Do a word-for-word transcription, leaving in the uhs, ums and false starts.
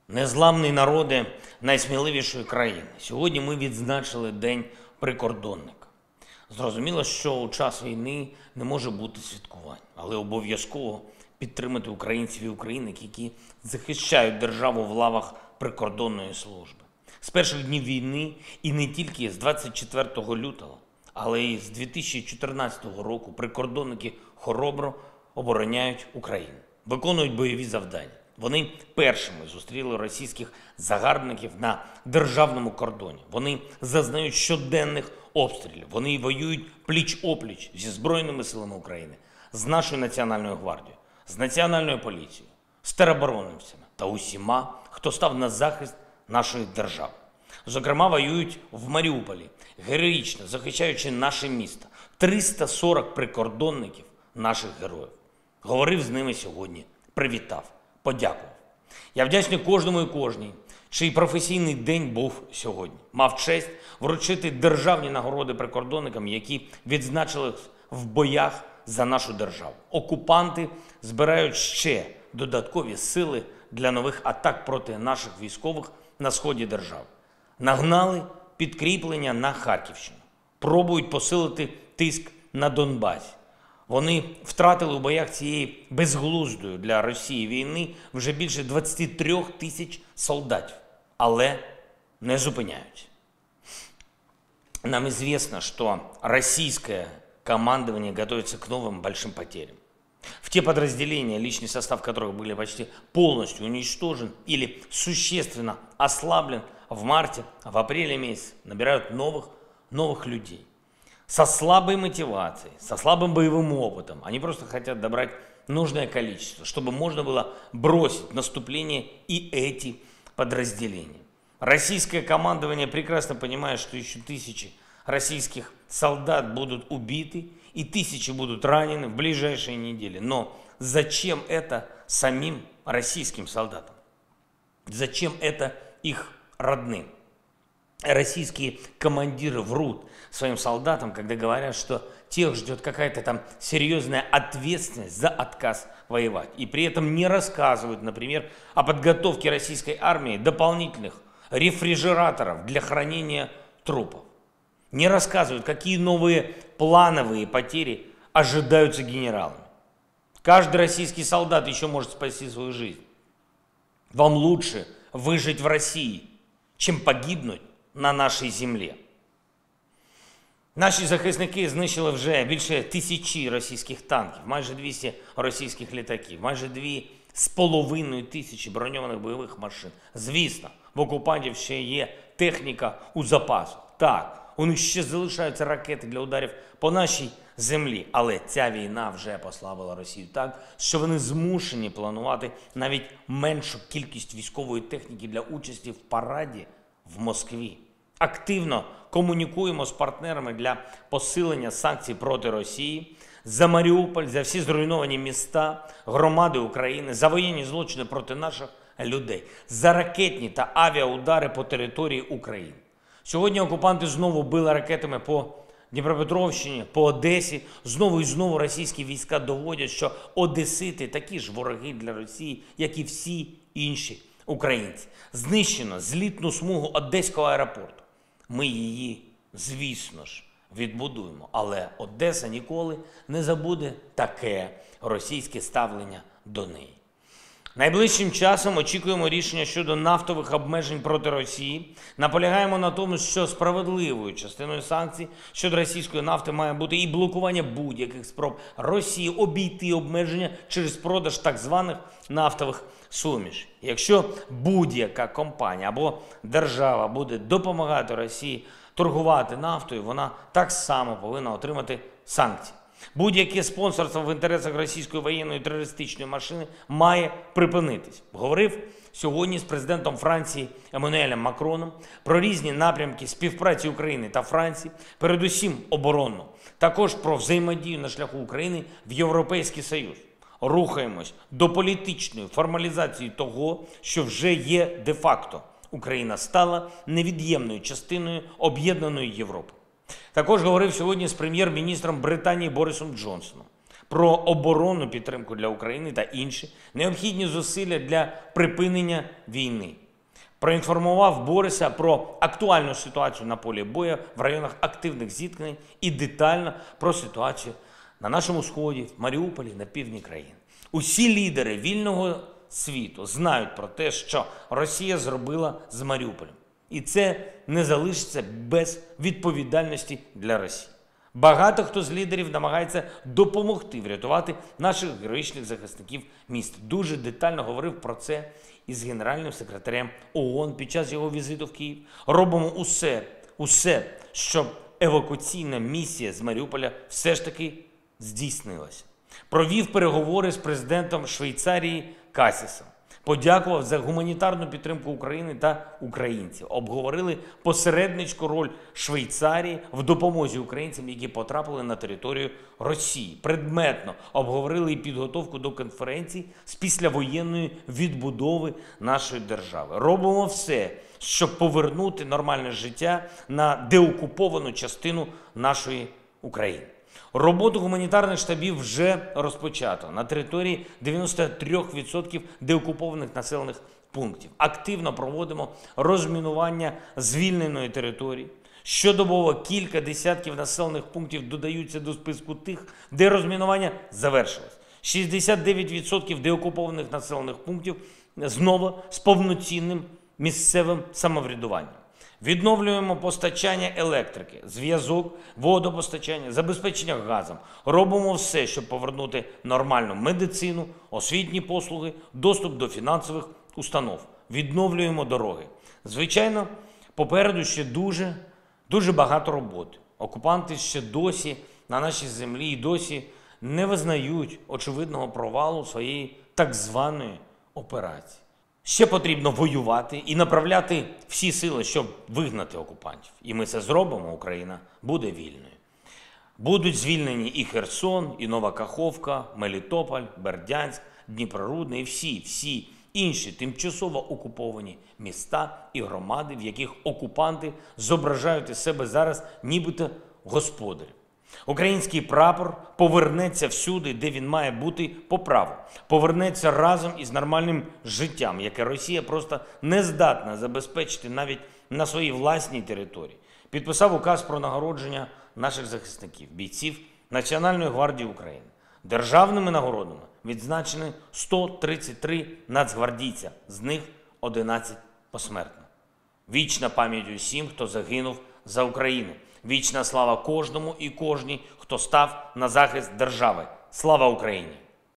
Незламний народи найсміливішої країни. Сьогодні ми відзначили День прикордонника. Зрозуміло, що у час війни не може бути святкувань, але обов'язково підтримати українців і українок, які захищають державу в лавах прикордонної служби. З перших днів війни і не тільки з двадцять четвертого лютого, але і з дві тисячі чотирнадцятого року прикордонники хоробро обороняють Україну, виконують бойові завдання. Вони першими зустріли російських загарбників на державному кордоні. Вони зазнають щоденних обстрілів. Вони воюють пліч-опліч зі Збройними силами України, з нашою Національною гвардією, з Національною поліцією, з тероборонцями та усіма, хто став на захист нашої держави. Зокрема, воюють в Маріуполі, героїчно захищаючи наше місто. триста сорок прикордонників наших героїв. Говорив з ними сьогодні, привітав, подякував. Я вдячний кожному і кожній, чий професійний день був сьогодні. Мав честь вручити державні нагороди прикордонникам, які відзначили в боях за нашу державу. Окупанти збирають ще додаткові сили для нових атак проти наших військових на сході держави. Нагнали підкріплення на Харківщину. Пробують посилити тиск на Донбасі. Вони втратили у боях цієї безглуздої для Росії війни вже більше двадцять три тисяч солдатів, але не зупиняються. Нам известно, что российское командование готовится к новым большим потерям. В те подразделения, личный состав которых были почти полностью уничтожен или существенно ослаблен, в марте, в апреле месяце набирают новых, новых людей. Со слабой мотивацией, со слабым боевым опытом. Они просто хотят добрать нужное количество, чтобы можно было бросить наступление и эти подразделения. Российское командование прекрасно понимает, что еще тысячи российских солдат будут убиты и тысячи будут ранены в ближайшие недели. Но зачем это самим российским солдатам? Зачем это их родным? Российские командиры врут своим солдатам, когда говорят, что тех ждет какая-то там серьезная ответственность за отказ воевать. И при этом не рассказывают, например, о подготовке российской армии дополнительных рефрижераторов для хранения трупов. Не рассказывают, какие новые плановые потери ожидаются генералами. Каждый российский солдат еще может спасти свою жизнь. Вам лучше выжить в России, чем погибнуть на нашій землі. Наші захисники знищили вже більше тисячі російських танків, майже двісті російських літаків, майже дві з половиною тисячі броньованих бойових машин. Звісно, в окупантів ще є техніка у запасу. Так, у них ще залишаються ракети для ударів по нашій землі. Але ця війна вже послабила Росію так, що вони змушені планувати навіть меншу кількість військової техніки для участі в параді в Москві. Активно комунікуємо з партнерами для посилення санкцій проти Росії за Маріуполь, за всі зруйновані міста, громади України, за воєнні злочини проти наших людей, за ракетні та авіаудари по території України. Сьогодні окупанти знову били ракетами по Дніпропетровщині, по Одесі. Знову і знову російські війська доводять, що одесити такі ж вороги для Росії, як і всі інші українці. Знищено злітну смугу Одеського аеропорту. Ми її, звісно ж, відбудуємо. Але Одеса ніколи не забуде таке російське ставлення до неї. Найближчим часом очікуємо рішення щодо нафтових обмежень проти Росії. Наполягаємо на тому, що справедливою частиною санкцій щодо російської нафти має бути і блокування будь-яких спроб Росії обійти обмеження через продаж так званих нафтових сумішей. Якщо будь-яка компанія або держава буде допомагати Росії торгувати нафтою, вона так само повинна отримати санкції. Будь-яке спонсорство в інтересах російської воєнної терористичної машини має припинитись. Говорив сьогодні з президентом Франції Еммануелем Макроном про різні напрямки співпраці України та Франції, передусім оборонну, також про взаємодію на шляху України в Європейський Союз. Рухаємось до політичної формалізації того, що вже є де-факто. Україна стала невід'ємною частиною об'єднаної Європи. Також говорив сьогодні з прем'єр-міністром Британії Борисом Джонсоном про оборонну підтримку для України та інші необхідні зусилля для припинення війни. Проінформував Бориса про актуальну ситуацію на полі бою в районах активних зіткнень і детально про ситуацію на нашому сході, в Маріуполі, на півдні країни. Усі лідери вільного світу знають про те, що Росія зробила з Маріуполем. І це не залишиться без відповідальності для Росії. Багато хто з лідерів намагається допомогти врятувати наших героїчних захисників міста. Дуже детально говорив про це із генеральним секретарем ООН під час його візиту в Київ. Робимо усе, усе, щоб евакуаційна місія з Маріуполя все ж таки здійснилася. Провів переговори з президентом Швейцарії Касісом. Подякував за гуманітарну підтримку України та українців. Обговорили посередницьку роль Швейцарії в допомозі українцям, які потрапили на територію Росії. Предметно обговорили і підготовку до конференції з післявоєнної відбудови нашої держави. Робимо все, щоб повернути нормальне життя на деокуповану частину нашої України. Роботу гуманітарних штабів вже розпочато на території дев'яносто три відсотки деокупованих населених пунктів. Активно проводимо розмінування звільненої території. Щодобово кілька десятків населених пунктів додаються до списку тих, де розмінування завершилось. шістдесят дев'ять відсотків деокупованих населених пунктів знову з повноцінним місцевим самоврядуванням. Відновлюємо постачання електрики, зв'язок, водопостачання, забезпечення газом. Робимо все, щоб повернути нормальну медицину, освітні послуги, доступ до фінансових установ. Відновлюємо дороги. Звичайно, попереду ще дуже, дуже багато роботи. Окупанти ще досі на нашій землі і досі не визнають очевидного провалу своєї так званої операції. Ще потрібно воювати і направляти всі сили, щоб вигнати окупантів. І ми це зробимо, Україна буде вільною. Будуть звільнені і Херсон, і Нова Каховка, Мелітополь, Бердянськ, Дніпрорудне і всі, всі інші тимчасово окуповані міста і громади, в яких окупанти зображають із себе зараз нібито господарів. Український прапор повернеться всюди, де він має бути по праву. Повернеться разом із нормальним життям, яке Росія просто не здатна забезпечити навіть на своїй власній території. Підписав указ про нагородження наших захисників, бійців Національної гвардії України. Державними нагородами відзначені сто тридцять три нацгвардійця, з них одинадцять посмертно. Вічна пам'ять усім, хто загинув за Україну. Вічна слава кожному і кожній, хто став на захист держави. Слава Україні!